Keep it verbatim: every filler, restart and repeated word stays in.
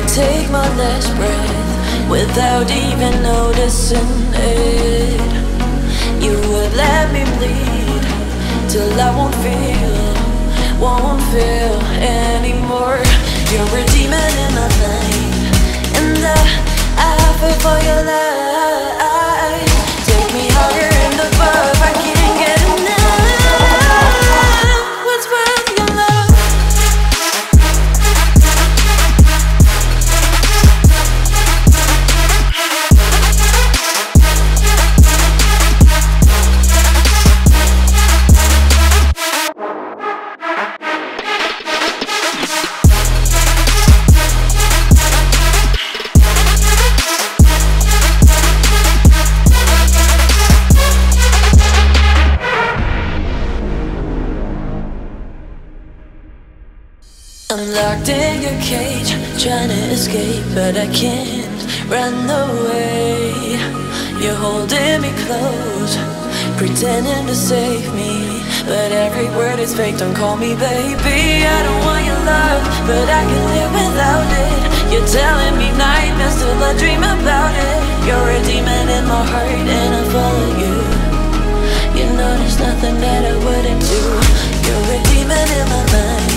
take my last breath without even noticing it. You would let me bleed till I won't feel, won't feel anymore. You're a demon in my mind, and I, I feel for your life. Take me higher and above, I can't get enough. What's with your love? I'm locked in your cage, trying to escape, but I can't run away. You're holding me close, pretending to save me, but every word is fake, don't call me baby. I don't want your love, but I can live without it. You're telling me nightmares, still I dream about it. You're a demon in my heart and I follow you. You know there's nothing that I wouldn't do. You're a demon in my mind,